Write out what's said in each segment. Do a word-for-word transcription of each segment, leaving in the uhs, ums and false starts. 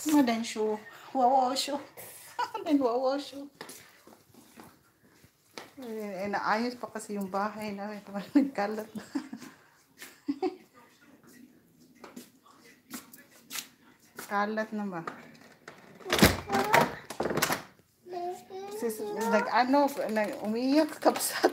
Madan shoe. Wow, shoe. Madan wow, shoe. Eh, naayos pa kasi yung bahay namin. Nagkalat na. Kalat na ba? Sis, nag ano, nag, umiyak kapsat.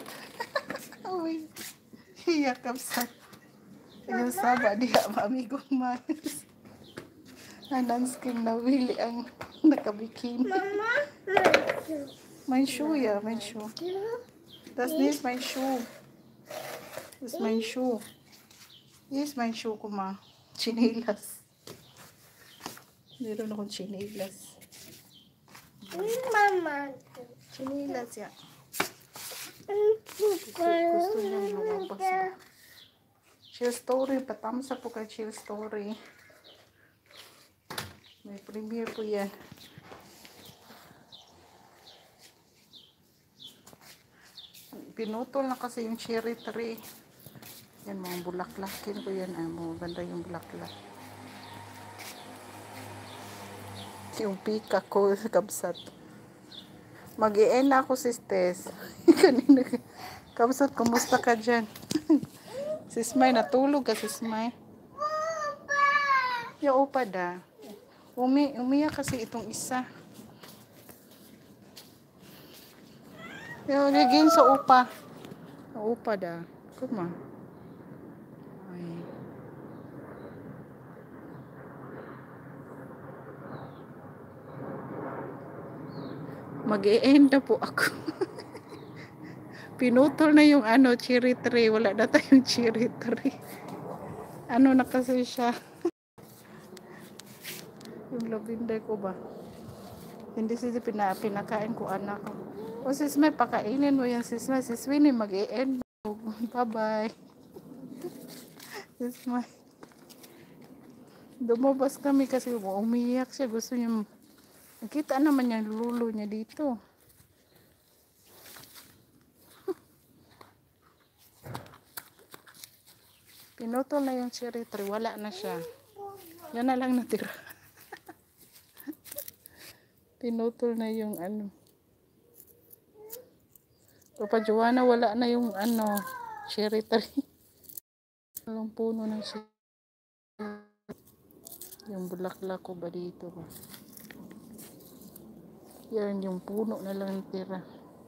Umiyak kapsat. Yung saba diha maamigong manis. Nansking na wili ang nakabikini. Mama, My shoe, yeah, my shoe. That's this my shoe. This my shoe. This my shoe ko ma. Chinilas. Meron akong chinilas. Mama. Chinilas ya. Gusto, gusto niya lumabas ba? Chill story. Patamsa po kay chill story. May premiere po yan. Pinutol na kasi yung cherry tree. Yan, mga bulaklakin ko yan. Ah, mga ganda yung bulaklak. Yung pika ko sa kabsat. Mag-i-end na ako, sisters. Kanina. Kabsat, kumusta ka dyan? Sismay, natulog ka, Sismay. Yung upa da. Umi umiyak kasi itong isa. Yung ligin sa upa. Sa upa da. Kuma. Ay. Mag-e-end na po ako. Pinutol na yung ano, cherry tree. Wala na tayong cherry tree. Ano na kasi siya. Yung lavender ko ba? Hindi siya pina, pinakain ko anak ko. O sis may pakainin mo yan sis may. Sis Winnie mag-i-end. Bye-bye. Sis may. Dumabas kami kasi umiyak siya. Gusto niya. Nakita naman yung lulo niya dito. Pinutol na yung cherry tree. Wala na siya. Yan na lang natira. Pinutol na yung ano. Papa Joanna, wala na yung ano, cherry tree. Walang puno ng cherry. Yung bulaklak ko ba dito ba? Yan yung puno na lang tira.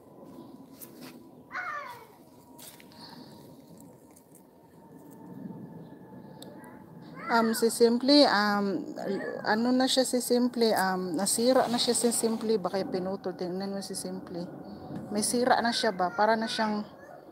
Um, si Simply, um, ano na siya si Simply, um, nasira na siya si Simply, baka pinutol, tingnan mo si Simply. May sira na siya ba, para na siyang,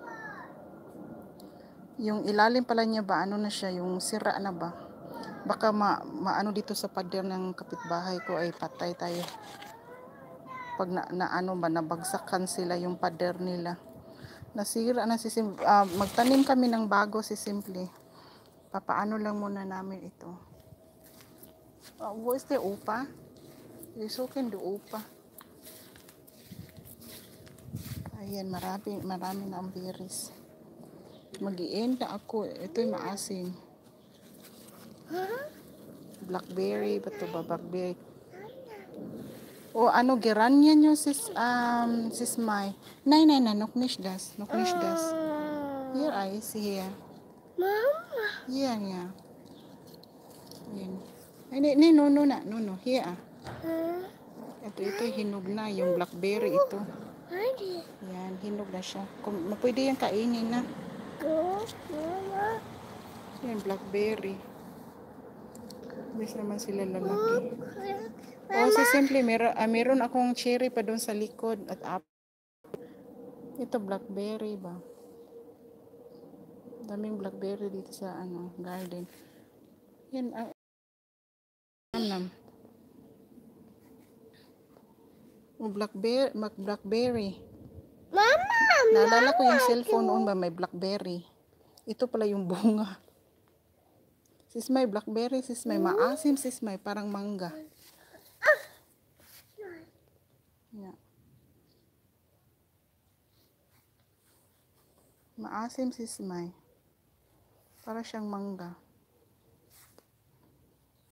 yung ilalim pala niya ba, ano na siya, yung sira na ba. Baka ma, maano dito sa pader ng kapitbahay ko ay patay tayo. Pag na, na ano ba, nabagsakan sila yung pader nila. Nasira na si Simply, uh, magtanim kami ng bago si Simply. Papaano lang muna namin ito. Uh, what is the upa? So can do upa. Ayan, marami, marami na ang berries. Mag-i-end na ako. Ito'y maasim. Blackberry, bato ba blackberry? O ano, geranya nyo sis, um, sis Mai. Nay, nay, na, nuknish das. Nuknish das. Here, I see here. Mama. Yan, yeah. Yan. Ay, ni, ni, no, no, na, no, no. Here, ah. Ito, ito, hinog na. Yung blackberry, ito. Yan, hinog na siya. Kung, pwede yan kainin na. Yan, blackberry. Bis naman sila lalaki. O, si Simply, meron, ah, meron akong cherry pa doon sa likod at apple. Ito, blackberry ba? Daming blackberry dito sa ano garden. Yan ang anam. O blackberry, mag blackberry. Mama, Naalala ko yung cellphone noon ba may blackberry. Ito pala yung bunga. Sis may blackberry, sis may maasim, sis may parang mangga. Yeah. Maasim sis may. Para siyang mangga.